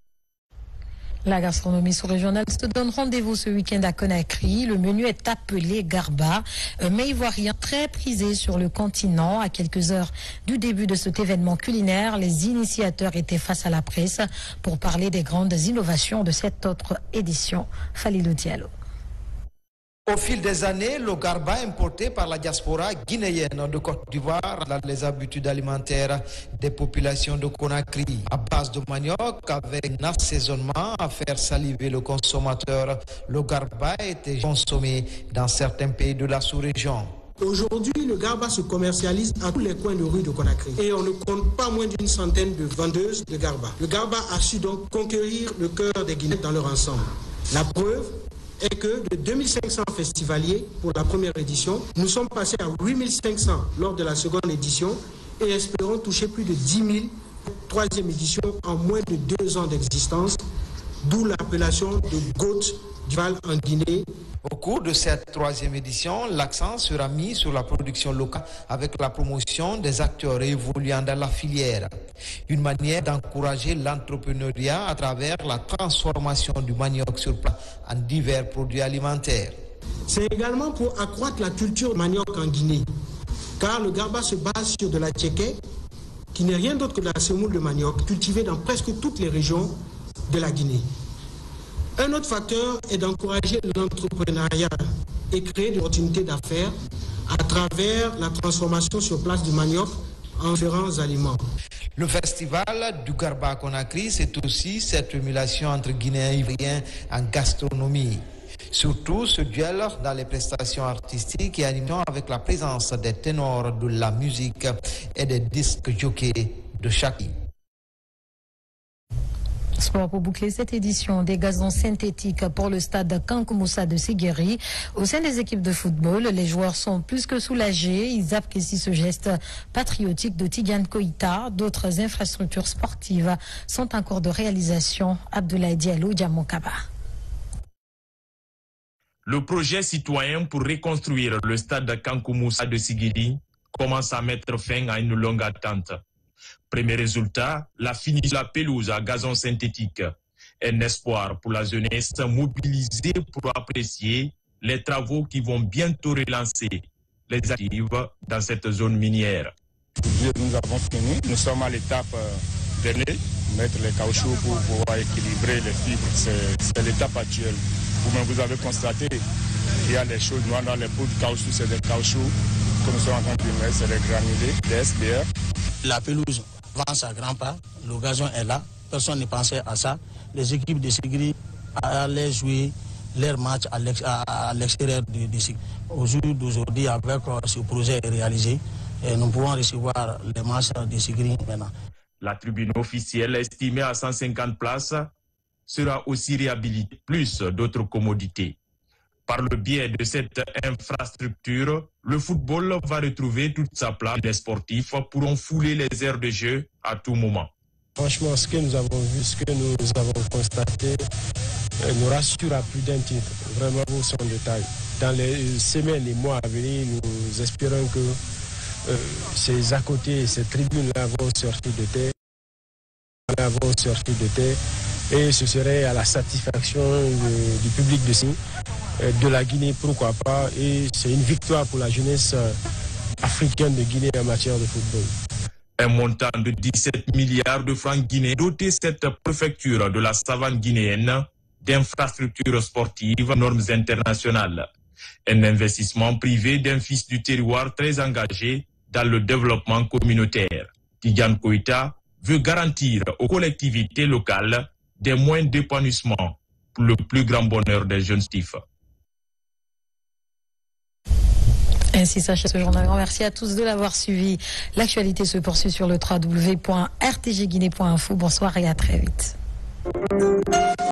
[SPEAKER 1] La gastronomie sous-régionale se donne rendez-vous ce week-end à Conakry. Le menu est appelé Garba, un mets ivoirien très prisé sur le continent. À quelques heures du début de cet événement culinaire, les initiateurs étaient face à la presse pour parler des grandes innovations de cette autre édition. Falilou Diallo.
[SPEAKER 9] Au fil des années, le garba importé par la diaspora guinéenne de Côte d'Ivoire dans les habitudes alimentaires des populations de Conakry. À base de manioc, avec un assaisonnement à faire saliver le consommateur, le garba était consommé dans certains pays de la sous-région.
[SPEAKER 11] Aujourd'hui, le garba se commercialise à tous les coins de rue de Conakry et on ne compte pas moins d'une centaine de vendeuses de garba. Le garba a su donc conquérir le cœur des Guinéens dans leur ensemble. La preuve est que de deux mille cinq cents festivaliers pour la première édition, nous sommes passés à huit mille cinq cents lors de la seconde édition et espérons toucher plus de dix mille troisième édition en moins de deux ans d'existence, d'où l'appellation de Goutte du Val en Guinée.
[SPEAKER 9] Au cours de cette troisième édition, l'accent sera mis sur la production locale avec la promotion des acteurs évoluant dans la filière. Une manière d'encourager l'entrepreneuriat à travers la transformation du manioc sur place en divers produits alimentaires.
[SPEAKER 11] C'est également pour accroître la culture manioc en Guinée, car le garba se base sur de la tchéké, qui n'est rien d'autre que de la semoule de manioc cultivée dans presque toutes les régions de la Guinée. Un autre facteur est d'encourager l'entrepreneuriat et créer des opportunités d'affaires à travers la transformation sur place du manioc en différents aliments.
[SPEAKER 9] Le festival du Garba à Conakry, c'est aussi cette émulation entre Guinéens et Ivoiriens en gastronomie. Surtout ce duel dans les prestations artistiques et animation avec la présence des ténors de la musique et des disques jockeys de chaque pays.
[SPEAKER 1] Sport pour boucler cette édition des gazons synthétiques pour le stade Kankou Moussa de Siguiri. Au sein des équipes de football, les joueurs sont plus que soulagés. Ils apprécient ce geste patriotique de Tidiane Koïta. D'autres infrastructures sportives sont en cours de réalisation. Abdoulaye Diallo, Djamoukaba.
[SPEAKER 13] Le projet citoyen pour reconstruire le stade Kankou Moussa de Siguiri commence à mettre fin à une longue attente. Premier résultat, la finition de la pelouse à gazon synthétique. Un espoir pour la jeunesse mobilisée pour apprécier les travaux qui vont bientôt relancer les activités dans cette zone minière.
[SPEAKER 14] Nous avons fini, nous sommes à l'étape dernière, mettre les caoutchoucs pour pouvoir équilibrer les fibres, c'est l'étape actuelle. Vous-même vous avez constaté qu'il y a les choses noires dans les pots de caoutchouc, c'est des caoutchoucs que nous sommes en train de mettre, c'est des granulés, des S D R.
[SPEAKER 25] La pelouse avance à grands pas, le gazon est là, personne ne pensait à ça. Les équipes de Sigri allaient jouer leur match à l'extérieur de Sigri. Au jour d'aujourd'hui, avec ce projet réalisé, nous pouvons recevoir les matchs de Sigri maintenant.
[SPEAKER 13] La tribune officielle estimée à cent cinquante places sera aussi réhabilitée, plus d'autres commodités. Par le biais de cette infrastructure, le football va retrouver toute sa place. Les sportifs pourront fouler les aires de jeu à tout moment.
[SPEAKER 12] Franchement, ce que nous avons vu, ce que nous avons constaté, euh, nous rassure à plus d'un titre, vraiment pour son détail. Dans les semaines et mois à venir, nous espérons que euh, ces à côté, ces tribunes-là vont sortir de terre, vont sortir de terre, et ce serait à la satisfaction de, du public de Saint, euh, de la Guinée, pourquoi pas, et c'est une victoire pour la jeunesse euh, africaine de Guinée en matière de football.
[SPEAKER 13] Un montant de dix-sept milliards de francs guinéens doté cette préfecture de la savane guinéenne d'infrastructures sportives normes internationales. Un investissement privé d'un fils du terroir très engagé dans le développement communautaire. Tidiane Koïta veut garantir aux collectivités locales des moyens d'épanouissement pour le plus grand bonheur des jeunes stifs.
[SPEAKER 1] Ainsi s'achève ce journal. Merci à tous de l'avoir suivi. L'actualité se poursuit sur le w w w point r t g guinée point info. Bonsoir et à très vite.